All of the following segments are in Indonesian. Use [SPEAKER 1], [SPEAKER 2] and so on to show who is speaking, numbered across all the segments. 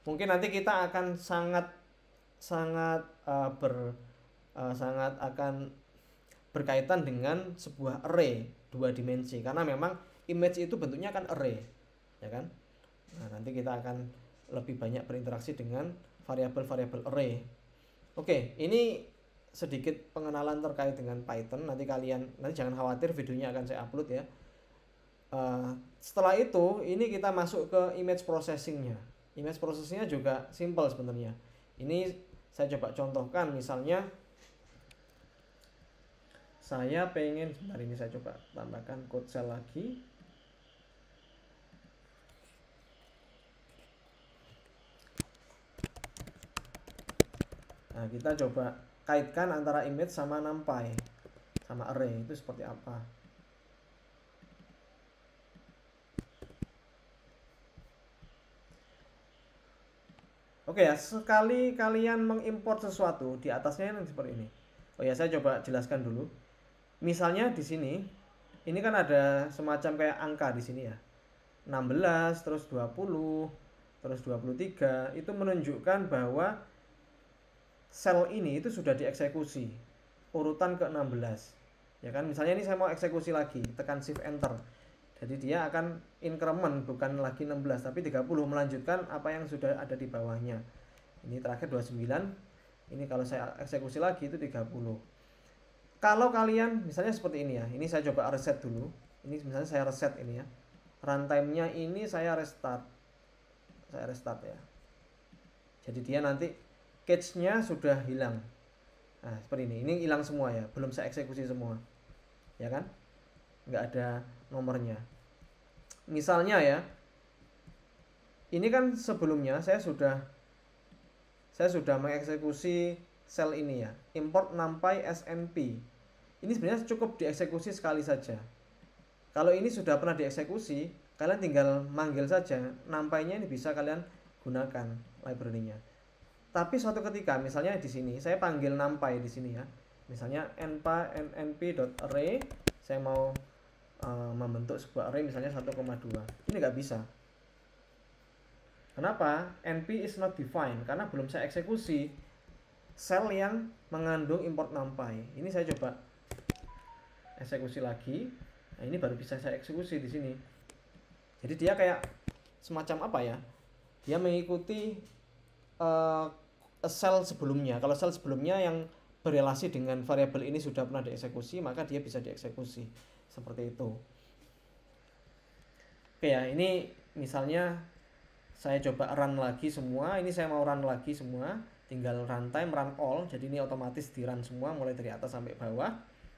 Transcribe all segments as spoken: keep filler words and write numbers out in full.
[SPEAKER 1] Mungkin nanti kita akan sangat sangat uh, ber uh, sangat akan berkaitan dengan sebuah array dua dimensi, karena memang image itu bentuknya kan array, ya kan? Nah, nanti kita akan lebih banyak berinteraksi dengan variabel-variabel array. Oke, ini sedikit pengenalan terkait dengan Python. Nanti kalian, nanti jangan khawatir, videonya akan saya upload ya. Uh, setelah itu, ini kita masuk ke image processingnya. Image processingnya juga simple sebenarnya. Ini saya coba contohkan, misalnya saya pengen, sebentar ini saya coba tambahkan code cell lagi. Nah, kita coba kaitkan antara image sama numpy, sama array, itu seperti apa. Oke ya, sekali kalian mengimport sesuatu, di atasnya yang seperti ini. Oh ya, saya coba jelaskan dulu. Misalnya di sini, ini kan ada semacam kayak angka di sini ya. enam belas, terus dua puluh, terus dua puluh tiga, itu menunjukkan bahwa sel ini itu sudah dieksekusi urutan ke enam belas. Ya kan, misalnya ini saya mau eksekusi lagi, tekan shift enter. Jadi dia akan increment, bukan lagi enam belas tapi tiga puluh, melanjutkan apa yang sudah ada di bawahnya. Ini terakhir dua puluh sembilan. Ini kalau saya eksekusi lagi itu tiga puluh. Kalau kalian misalnya seperti ini ya. Ini saya coba reset dulu. Ini misalnya saya reset ini ya. Runtime-nya ini saya restart. Saya restart ya. Jadi dia nanti cache-nya sudah hilang. Nah, seperti ini. Ini hilang semua ya. Belum saya eksekusi semua. Ya kan? Nggak ada nomornya. Misalnya ya, ini kan sebelumnya saya sudah saya sudah mengeksekusi sel ini ya, import numpy snp. Ini sebenarnya cukup dieksekusi sekali saja. Kalau ini sudah pernah dieksekusi, kalian tinggal manggil saja, numpy-nya ini bisa kalian gunakan library-nya. Tapi suatu ketika, misalnya di sini saya panggil numpy di sini ya, misalnya np.array, saya mau Uh, membentuk sebuah array misalnya satu koma dua. Ini nggak bisa. Kenapa? np is not defined, karena belum saya eksekusi sel yang mengandung import numpy. Ini saya coba eksekusi lagi. Nah, ini baru bisa saya eksekusi di sini. Jadi dia kayak semacam apa ya? Dia mengikuti uh, sel sebelumnya. Kalau sel sebelumnya yang berrelasi dengan variabel ini sudah pernah dieksekusi, maka dia bisa dieksekusi. Seperti itu. Oke ya, ini misalnya saya coba run lagi semua. Ini saya mau run lagi semua. Tinggal runtime, run all. Jadi ini otomatis di run semua mulai dari atas sampai bawah.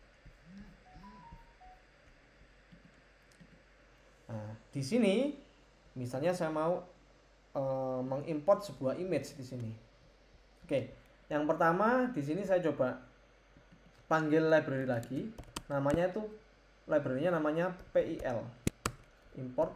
[SPEAKER 1] Nah, di sini misalnya saya mau uh, mengimport sebuah image di sini. Oke, yang pertama di sini saya coba panggil library lagi. Namanya itu library-nya namanya pil, import.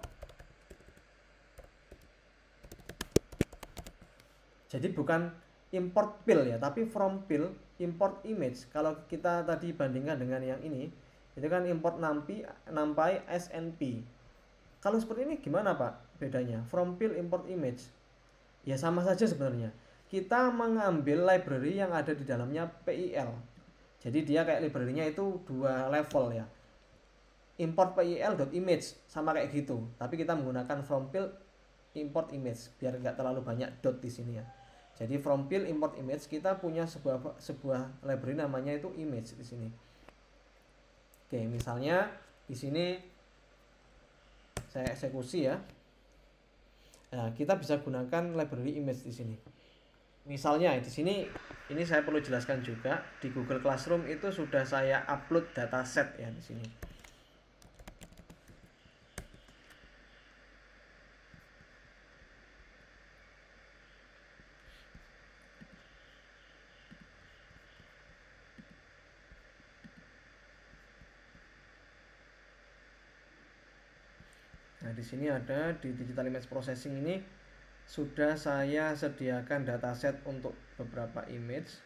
[SPEAKER 1] Jadi bukan import pil ya, tapi from pil import image. Kalau kita tadi bandingkan dengan yang ini, itu kan import numpy, numpy snp. Kalau seperti ini gimana Pak bedanya? From pil import image. Ya sama saja sebenarnya. Kita mengambil library yang ada di dalamnya pil. Jadi dia kayak library-nya itu dua level ya. Import pil.image sama kayak gitu, tapi kita menggunakan from pil import image biar nggak terlalu banyak dot di sini ya. Jadi from pil import image kita punya sebuah sebuah library namanya itu image di sini. Oke, misalnya di sini saya eksekusi ya. Nah, kita bisa gunakan library image di sini. Misalnya di sini, ini saya perlu jelaskan juga, di Google Classroom itu sudah saya upload dataset ya di sini. Nah, di sini ada di digital image processing ini sudah saya sediakan dataset untuk beberapa image.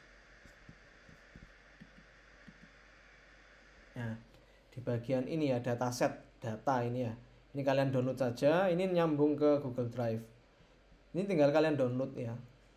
[SPEAKER 1] Nah, di bagian ini ya dataset data ini ya. Ini kalian download saja, ini nyambung ke Google Drive. Ini tinggal kalian download ya.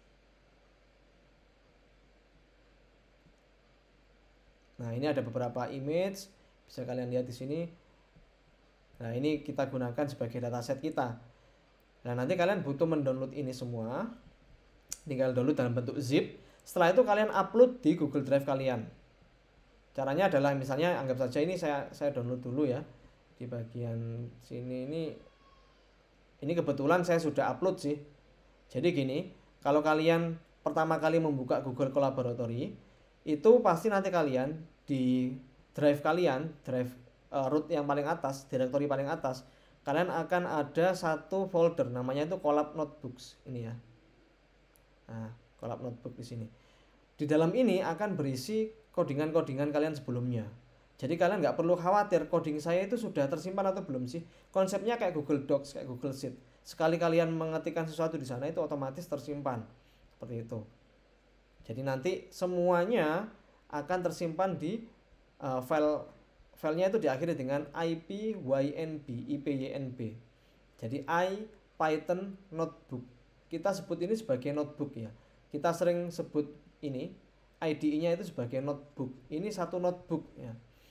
[SPEAKER 1] Nah, ini ada beberapa image, bisa kalian lihat di sini. Nah, ini kita gunakan sebagai dataset kita. Nah, nanti kalian butuh mendownload ini semua. Tinggal download dalam bentuk zip. Setelah itu kalian upload di Google Drive kalian. Caranya adalah misalnya anggap saja ini saya saya download dulu ya. Di bagian sini ini ini kebetulan saya sudah upload sih. Jadi gini, kalau kalian pertama kali membuka Google Collaboratory, itu pasti nanti kalian di drive kalian, drive uh, root yang paling atas, directory paling atas, kalian akan ada satu folder namanya itu Collab Notebooks ini ya. Nah, Collab Notebook di sini. Di dalam ini akan berisi codingan-codingan kalian sebelumnya. Jadi kalian nggak perlu khawatir coding saya itu sudah tersimpan atau belum sih. Konsepnya kayak Google Docs, kayak Google Sheet. Sekali kalian mengetikkan sesuatu di sana itu otomatis tersimpan. Seperti itu. Jadi nanti semuanya akan tersimpan di uh, file filenya itu diakhiri dengan ipynb, ipynb. Jadi I Python Notebook. Kita sebut ini sebagai notebook ya. Kita sering sebut ini I D E-nya itu sebagai notebook. Ini satu notebook ya.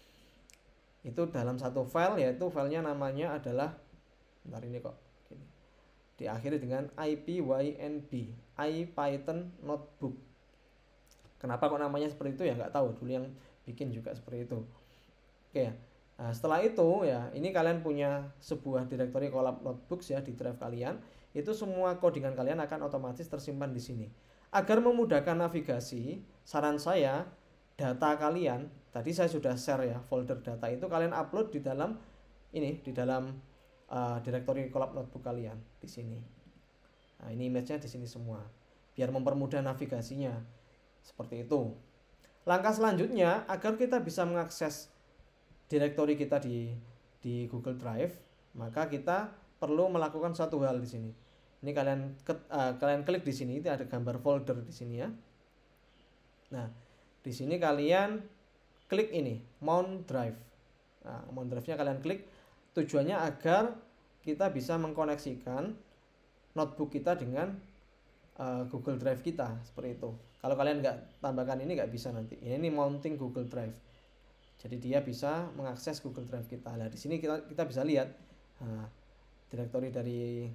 [SPEAKER 1] Itu dalam satu file, yaitu filenya namanya adalah, bentar ini kok gini, diakhiri dengan ipynb, IPython Notebook. Kenapa kok namanya seperti itu ya nggak tahu, dulu yang bikin juga seperti itu. Oke, nah setelah itu ya ini kalian punya sebuah directory Collab Notebooks ya di drive kalian. Itu semua codingan kalian akan otomatis tersimpan di sini. Agar memudahkan navigasi, saran saya data kalian, tadi saya sudah share ya folder data itu kalian upload di dalam ini, di dalam uh, directory Collab Notebook kalian di sini. Nah, ini image-nya di sini semua. Biar mempermudah navigasinya. Seperti itu. Langkah selanjutnya agar kita bisa mengakses directory kita di di Google Drive, maka kita perlu melakukan satu hal di sini. Ini kalian uh, kalian klik di sini, itu ada gambar folder di sini ya. Nah, di sini kalian klik ini, Mount Drive. Nah, Mount Drive-nya kalian klik, tujuannya agar kita bisa mengkoneksikan notebook kita dengan uh, Google Drive kita, seperti itu. Kalau kalian nggak tambahkan ini nggak bisa nanti. Ini mounting Google Drive. Jadi dia bisa mengakses Google Drive kita. Nah, di sini kita kita bisa lihat nah, directory dari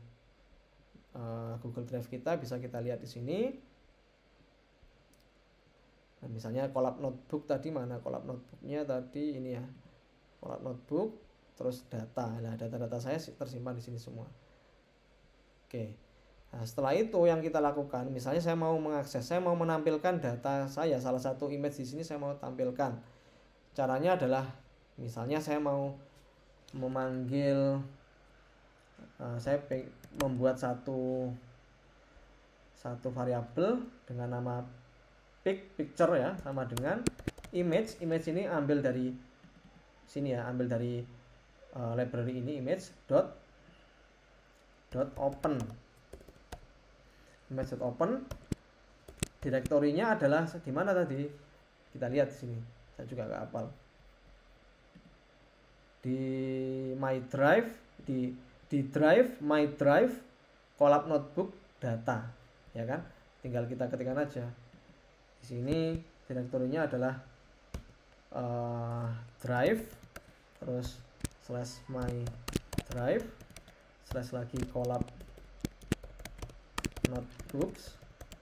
[SPEAKER 1] uh, Google Drive kita bisa kita lihat di sini. Nah, misalnya Collab Notebook tadi mana Collab Notebooknya tadi ini ya, Collab Notebook, terus data. Nah, data-data saya tersimpan di sini semua. Oke. Nah, setelah itu yang kita lakukan, misalnya saya mau mengakses, saya mau menampilkan data saya, salah satu image di sini saya mau tampilkan. Caranya adalah, misalnya saya mau memanggil, uh, saya membuat satu satu variabel dengan nama pic picture ya, sama dengan image. Image ini ambil dari sini ya, ambil dari uh, library ini image dot dot open. Image dot open. Direktorinya adalah di mana tadi? Kita lihat di sini. Saya juga nggak hafal. Di my drive, di di drive my drive Collab Notebook data, ya kan? Tinggal kita ketikkan aja. Di sini direktorinya adalah uh, drive, terus slash my drive, slash lagi Collab Notebooks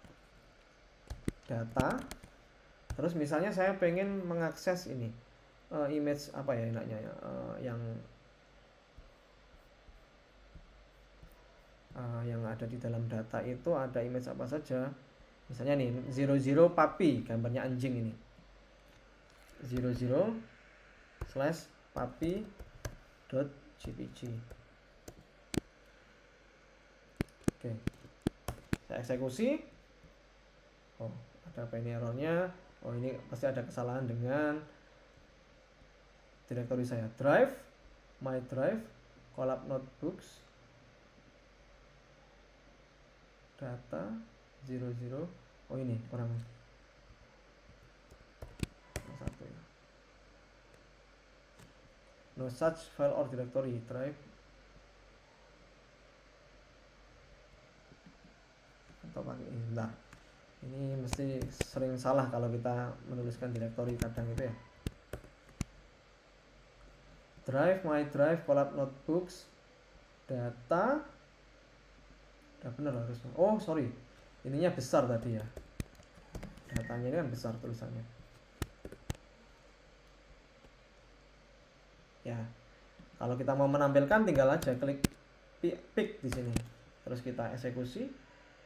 [SPEAKER 1] data. Terus misalnya saya pengen mengakses ini uh, image apa ya enaknya ya, uh, yang uh, yang ada di dalam data itu ada image apa saja. Misalnya nih zero zero puppy, gambarnya anjing ini. zero zero slash puppy dot jpg. Oke. Saya eksekusi. Oh, ada apa ini errornya? Oh, ini pasti ada kesalahan dengan direktori saya. Drive, my drive, Collab Notebooks, data zero zero. Oh, ini kurang satu ya. No such file or directory. Drive. pakai ini. Bentar. Ini mesti sering salah kalau kita menuliskan directory kadang itu ya. Drive, my drive, collab notebooks, data. Udah bener harusnya. Oh, sorry. Ininya besar tadi ya. Datanya ini kan besar tulisannya. Ya. Kalau kita mau menampilkan tinggal aja klik pick di sini. Terus kita eksekusi.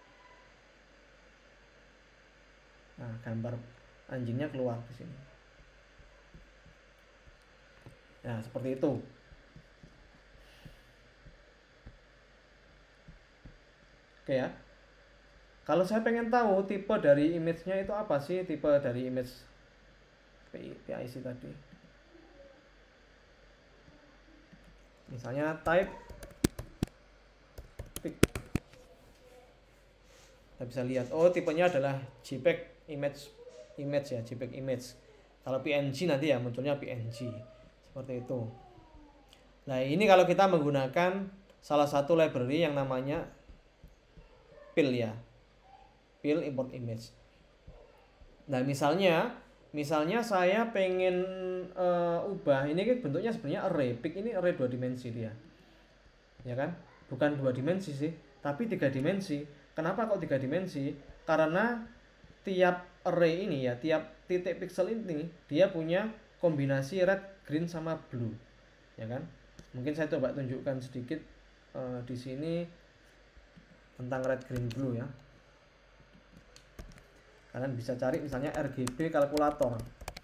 [SPEAKER 1] Nah, gambar anjingnya keluar di sini. Nah, seperti itu. Oke ya. Kalau saya pengen tahu tipe dari image-nya itu apa sih, tipe dari image P I C tadi. Misalnya type pic. Kita bisa lihat, oh tipenya adalah JPEG image image ya, JPEG image. Kalau P N G nanti ya munculnya P N G. Seperti itu. Nah, ini kalau kita menggunakan salah satu library yang namanya P I L ya. P I L import image. Nah, misalnya misalnya saya pengen uh, ubah, ini kan bentuknya sebenarnya array. Pic ini array dua dimensi dia. Ya kan? Bukan dua dimensi sih, tapi tiga dimensi. Kenapa kok tiga dimensi? Karena tiap array ini ya, tiap titik pixel ini dia punya kombinasi red, green sama blue. Ya kan? Mungkin saya coba tunjukkan sedikit uh, di sini tentang red, green, blue ya. Kalian bisa cari misalnya R G B kalkulator.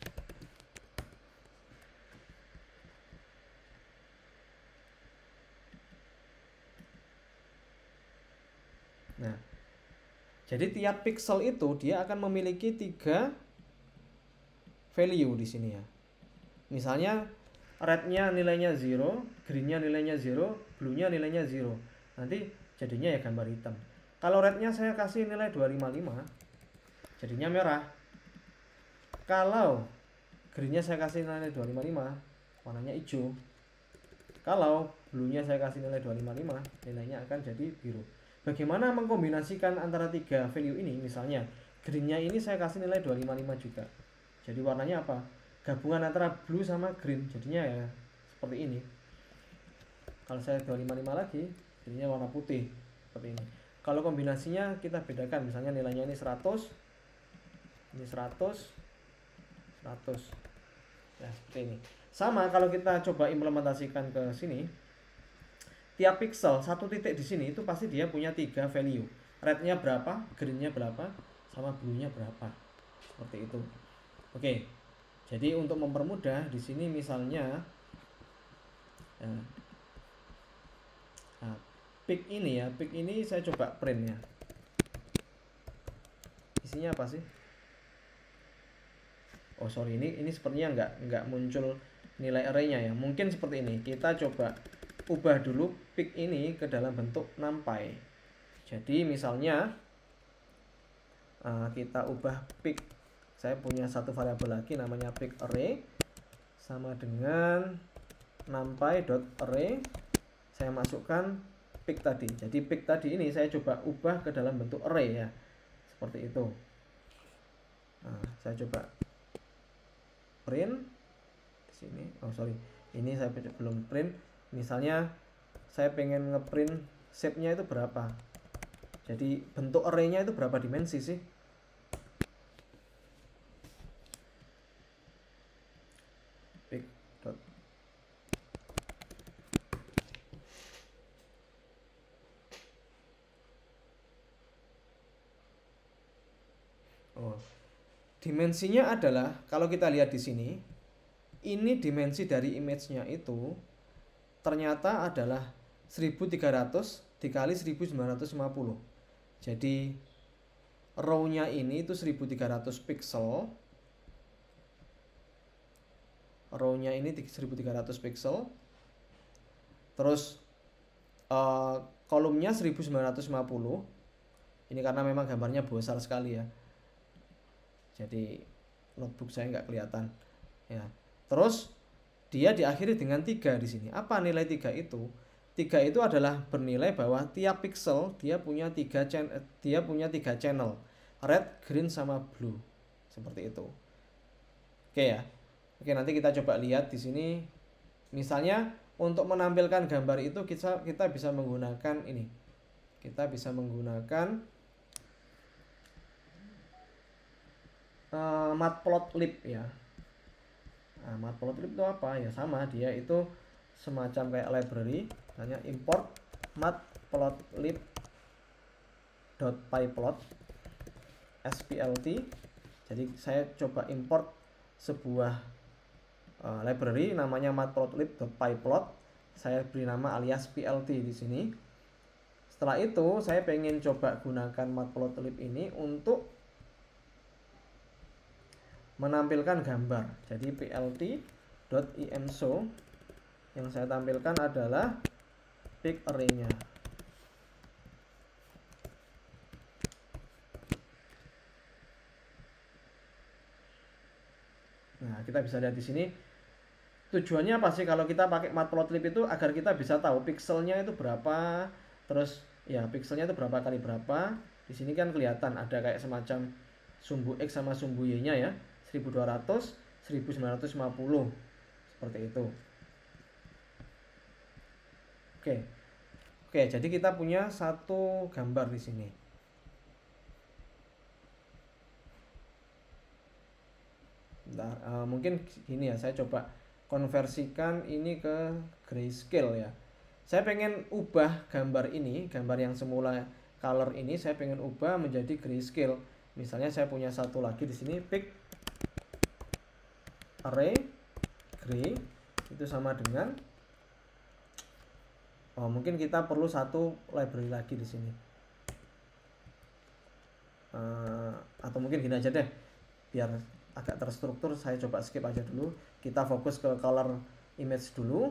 [SPEAKER 1] Nah, jadi tiap pixel itu dia akan memiliki tiga value di sini ya. Misalnya red-nya nilainya zero, green-nya nilainya zero, blue-nya nilainya zero. Nanti jadinya ya gambar hitam. Kalau red-nya saya kasih nilai dua ratus lima puluh lima, jadinya merah. Kalau green-nya saya kasih nilai dua ratus lima puluh lima, warnanya hijau. Kalau blue-nya saya kasih nilai dua ratus lima puluh lima, nilainya akan jadi biru. Bagaimana mengkombinasikan antara tiga value ini? Misalnya green-nya ini saya kasih nilai dua ratus lima puluh lima juga. Jadi warnanya apa? Gabungan antara blue sama green. Jadinya ya seperti ini. Kalau saya dua ratus lima puluh lima lagi, jadinya warna putih seperti ini. Kalau kombinasinya kita bedakan, misalnya nilainya ini seratus, ini seratus, seratus. Ya, seperti ini. Sama kalau kita coba implementasikan ke sini, tiap pixel satu titik di sini itu pasti dia punya tiga value. Red-nya berapa, green-nya berapa, sama blue-nya berapa. Seperti itu. Oke. Jadi untuk mempermudah di sini misalnya ya, nah, pic ini ya, pic ini saya coba print ya. Isinya apa sih? Oh sorry, ini ini sepertinya nggak nggak muncul nilai array-nya ya. Mungkin seperti ini. Kita coba ubah dulu pic ini ke dalam bentuk numpy. Jadi misalnya uh, kita ubah pic. Saya punya satu variabel lagi namanya pic array sama dengan numpy.array. Saya masukkan pic tadi. Jadi pic tadi ini saya coba ubah ke dalam bentuk array ya. Seperti itu. Nah, saya coba print di sini. Oh sorry, ini saya belum print. Misalnya saya pengen ngeprint shape-nya itu berapa. Jadi bentuk array-nya itu berapa dimensi sih? Pic dot Oh. Dimensinya adalah kalau kita lihat di sini, ini dimensi dari image-nya itu ternyata adalah seribu tiga ratus dikali seribu sembilan ratus lima puluh. Jadi row-nya ini itu seribu tiga ratus pixel. Row-nya ini seribu tiga ratus pixel. Terus uh, kolumnya seribu sembilan ratus lima puluh. Ini karena memang gambarnya besar sekali ya. Jadi notebook saya nggak kelihatan. Ya. Terus dia diakhiri dengan tiga di sini. Apa nilai tiga itu? tiga itu adalah bernilai bahwa tiap pixel dia punya tiga channel, dia punya tiga channel, red, green sama blue. Seperti itu. Oke ya. Oke, nanti kita coba lihat di sini. Misalnya untuk menampilkan gambar itu kita kita bisa menggunakan ini. Kita bisa menggunakan uh, matplotlib ya. Nah, matplotlib itu apa? Ya sama, dia itu semacam kayak library, hanya import matplotlib.pyplot splt. Jadi saya coba import sebuah uh, library namanya matplotlib.pyplot. Saya beri nama alias plt di sini. Setelah itu saya pengen coba gunakan matplotlib ini untuk menampilkan gambar. Jadi plt.imshow yang saya tampilkan adalah pic array-nya. Nah, kita bisa lihat di sini. Tujuannya apa sih kalau kita pakai matplotlib itu? Agar kita bisa tahu pixelnya itu berapa, terus ya pixelnya itu berapa kali berapa. Di sini kan kelihatan ada kayak semacam sumbu X sama sumbu Y-nya ya, seribu dua ratus, seribu sembilan ratus lima puluh. Seperti itu. Oke. Oke, jadi kita punya satu gambar di sini. Bentar, uh, mungkin gini ya, saya coba konversikan ini ke grayscale ya. Saya pengen ubah gambar ini, gambar yang semula color ini saya pengen ubah menjadi grayscale. Misalnya saya punya satu lagi di sini, pic array gray itu sama dengan, oh mungkin kita perlu satu library lagi di sini, uh, atau mungkin gini aja deh, biar agak terstruktur. Saya coba skip aja dulu, kita fokus ke color image dulu.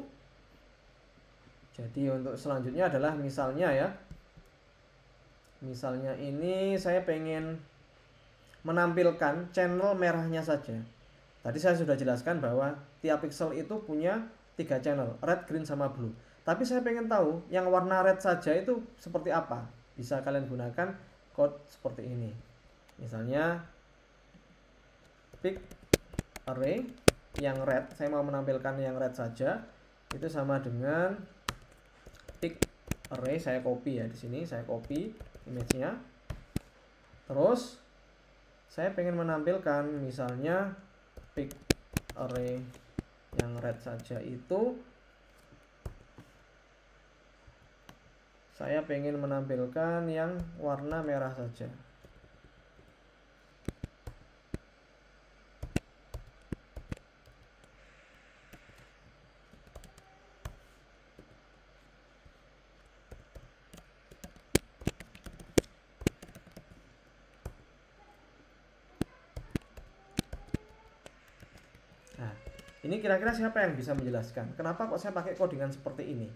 [SPEAKER 1] Jadi untuk selanjutnya adalah misalnya ya, misalnya ini saya pengen menampilkan channel merahnya saja. Tadi saya sudah jelaskan bahwa tiap pixel itu punya tiga channel, red, green, sama blue. Tapi saya pengen tahu yang warna red saja itu seperti apa. Bisa kalian gunakan code seperti ini. Misalnya pic array yang red, saya mau menampilkan yang red saja, itu sama dengan pic array, saya copy ya di sini, saya copy image-nya. Terus saya pengen menampilkan misalnya pic array yang red saja itu saya pengen menampilkan yang warna merah saja. Ini kira-kira siapa yang bisa menjelaskan kenapa kok saya pakai codingan seperti ini?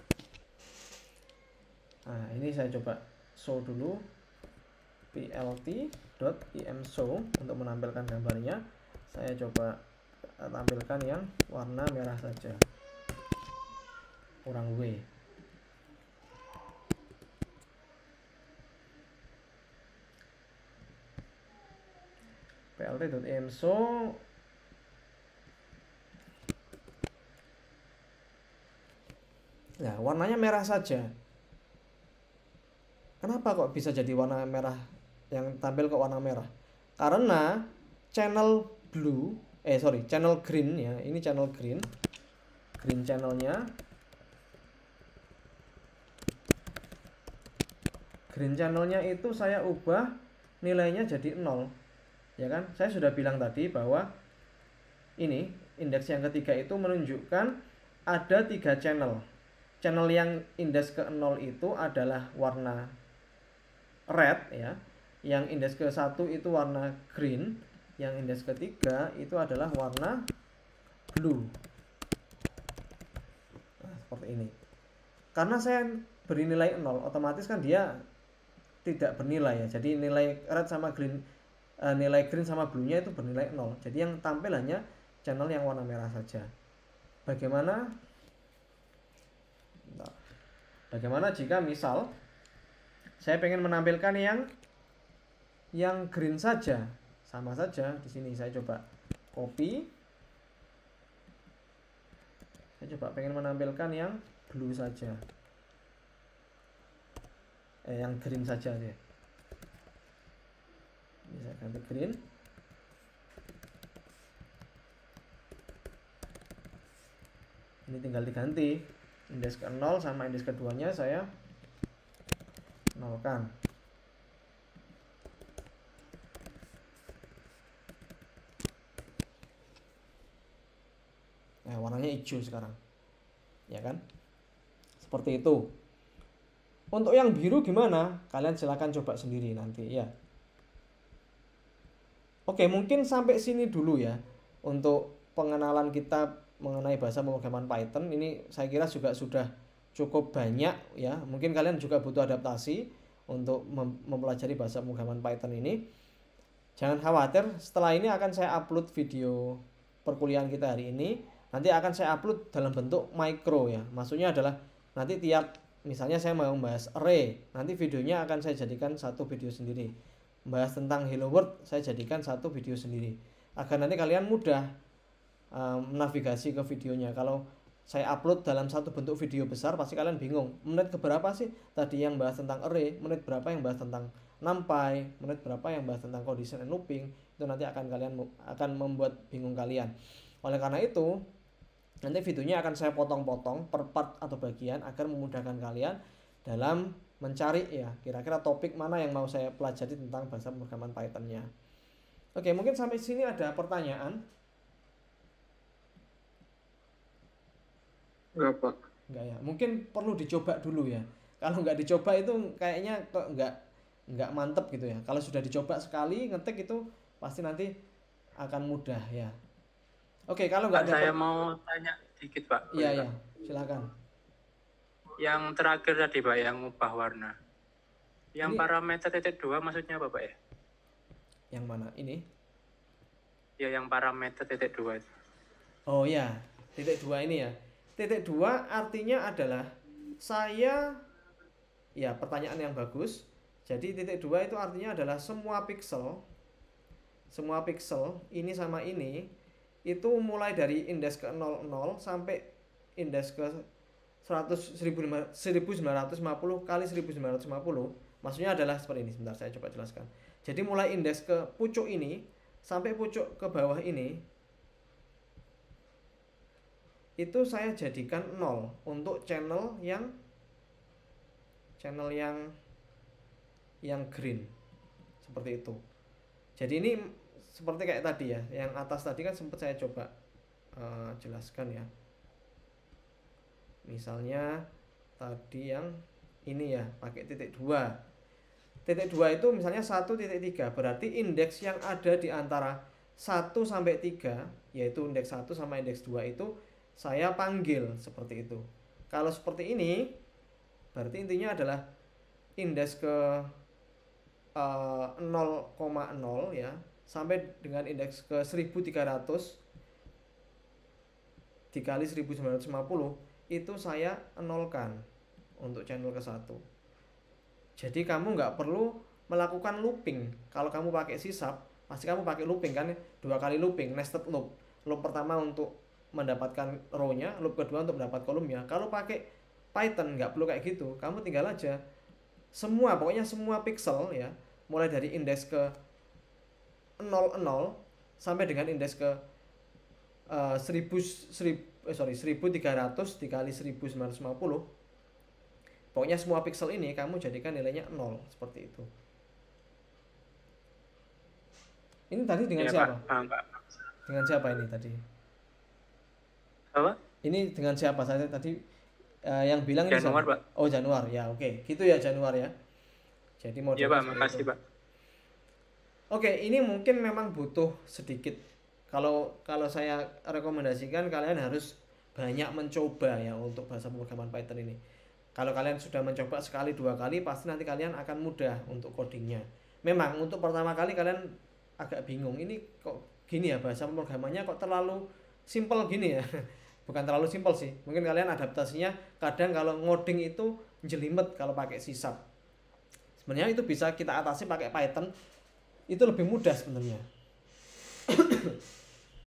[SPEAKER 1] Nah, ini saya coba show dulu, plt.imshow untuk menampilkan gambarnya. Saya coba tampilkan yang warna merah saja, kurang W. plt.imshow Nah, warnanya merah saja. Kenapa kok bisa jadi warna merah, yang tampil kok warna merah? Karena channel blue, eh sorry, channel green ya, ini channel green, green channelnya, green channelnya itu saya ubah nilainya jadi nol, ya kan? Saya sudah bilang tadi bahwa ini indeks yang ketiga itu menunjukkan ada tiga channel. Channel yang indeks ke nol itu adalah warna red ya. Yang indeks ke satu itu warna green. Yang indeks ketiga itu adalah warna blue. Nah, seperti ini. Karena saya beri nilai nol, otomatis kan dia tidak bernilai ya. Jadi nilai red sama green, eh, nilai green sama blue-nya itu bernilai nol. Jadi yang tampil hanya channel yang warna merah saja. Bagaimana? Bentar. Bagaimana jika misal saya pengen menampilkan yang yang green saja, sama saja di sini saya coba copy, saya coba pengen menampilkan yang blue saja, eh yang green saja ya. Ini saya ganti green. Ini tinggal diganti indeks ke nol sama indeks keduanya saya nolkan. Nah, warnanya hijau sekarang. Ya kan? Seperti itu. Untuk yang biru gimana? Kalian silahkan coba sendiri nanti ya. Oke, mungkin sampai sini dulu ya untuk pengenalan kita mengenai bahasa pemrograman Python. Ini saya kira juga sudah cukup banyak ya. Mungkin kalian juga butuh adaptasi untuk mem mempelajari bahasa pemrograman Python ini. Jangan khawatir, setelah ini akan saya upload video perkuliahan kita hari ini. Nanti akan saya upload dalam bentuk micro ya. Maksudnya adalah nanti tiap misalnya saya mau membahas array, nanti videonya akan saya jadikan satu video sendiri. Membahas tentang Hello World saya jadikan satu video sendiri. Agar nanti kalian mudah um, navigasi ke videonya. Kalau saya upload dalam satu bentuk video besar pasti kalian bingung. Menit keberapa sih tadi yang bahas tentang array, menit berapa yang bahas tentang numpy, menit berapa yang bahas tentang condition and looping. Itu nanti akan kalian akan membuat bingung kalian. Oleh karena itu, nanti videonya akan saya potong-potong per part atau bagian agar memudahkan kalian dalam mencari ya kira-kira topik mana yang mau saya pelajari tentang bahasa pemrograman Python-nya. Oke, mungkin sampai sini ada pertanyaan?
[SPEAKER 2] Enggak, Pak.
[SPEAKER 1] Enggak ya. Mungkin perlu dicoba dulu ya. Kalau nggak dicoba itu kayaknya kok nggak nggak mantep gitu ya. Kalau sudah dicoba sekali ngetik itu pasti nanti akan mudah ya. Oke, kalau nggak
[SPEAKER 2] Pak, saya mau tanya dikit, Pak.
[SPEAKER 1] Iya, iya. Silakan.
[SPEAKER 2] Yang terakhir tadi, Pak, yang ubah warna. Yang
[SPEAKER 1] Ini-
[SPEAKER 2] parameter titik dua maksudnya apa, Pak ya?
[SPEAKER 1] Yang mana? Ini?
[SPEAKER 2] Ya, yang parameter titik dua itu.
[SPEAKER 1] Oh ya, titik dua ini ya. Titik dua artinya adalah saya, ya pertanyaan yang bagus. Jadi titik dua itu artinya adalah semua pixel, semua pixel ini sama ini itu mulai dari indeks ke nol nol sampai indeks ke seratus seribu sembilan ratus lima puluh kali seribu sembilan ratus lima puluh. Maksudnya adalah seperti ini. Sebentar saya coba jelaskan. Jadi mulai indeks ke pucuk ini sampai pucuk ke bawah ini itu saya jadikan nol untuk channel yang channel yang yang green seperti itu. Jadi ini seperti kayak tadi ya, yang atas tadi kan sempat saya coba uh, jelaskan ya. Misalnya tadi yang ini ya pakai titik dua. Titik dua itu misalnya satu titik tiga, berarti indeks yang ada di antara satu sampai tiga, yaitu indeks satu sama indeks dua itu saya panggil seperti itu. Kalau seperti ini, berarti intinya adalah indeks ke uh, nol koma nol ya, sampai dengan indeks ke seribu tiga ratus dikali seribu sembilan ratus lima puluh itu saya nolkan untuk channel ke satu. Jadi kamu nggak perlu melakukan looping. Kalau kamu pakai sysap, pasti kamu pakai looping kan, dua kali looping, nested loop. Loop pertama untuk mendapatkan row-nya, loop kedua untuk mendapat kolomnya. Kalau pakai Python nggak perlu kayak gitu. Kamu tinggal aja semua, pokoknya semua pixel ya, mulai dari indeks ke nol nol sampai dengan indeks ke uh, seribu, seribu eh, sorry seribu tiga ratus dikali seribu sembilan ratus lima puluh. Pokoknya semua pixel ini kamu jadikan nilainya nol seperti itu. Ini tadi dengan
[SPEAKER 2] Ya,
[SPEAKER 1] siapa?
[SPEAKER 2] Pak. Pak.
[SPEAKER 1] Dengan siapa ini tadi?
[SPEAKER 2] Apa?
[SPEAKER 1] Ini dengan siapa saya tadi uh, yang bilang ini
[SPEAKER 2] Januar,
[SPEAKER 1] siapa?
[SPEAKER 2] Pak.
[SPEAKER 1] Oh, Januar. Ya, oke. Okay. Gitu ya Januar ya. Jadi mau
[SPEAKER 2] Iya, Pak. Makasih, Pak.
[SPEAKER 1] Oke, ini mungkin memang butuh sedikit. Kalau kalau saya rekomendasikan kalian harus banyak mencoba ya untuk bahasa pemrograman Python ini. Kalau kalian sudah mencoba sekali dua kali, pasti nanti kalian akan mudah untuk codingnya. Memang untuk pertama kali kalian agak bingung, ini kok gini ya bahasa pemrogramannya kok terlalu simple gini ya. Bukan terlalu simple sih. Mungkin kalian adaptasinya kadang kalau ngoding itu jelimet kalau pakai C Sharp. Sebenarnya itu bisa kita atasi pakai Python, itu lebih mudah sebenarnya.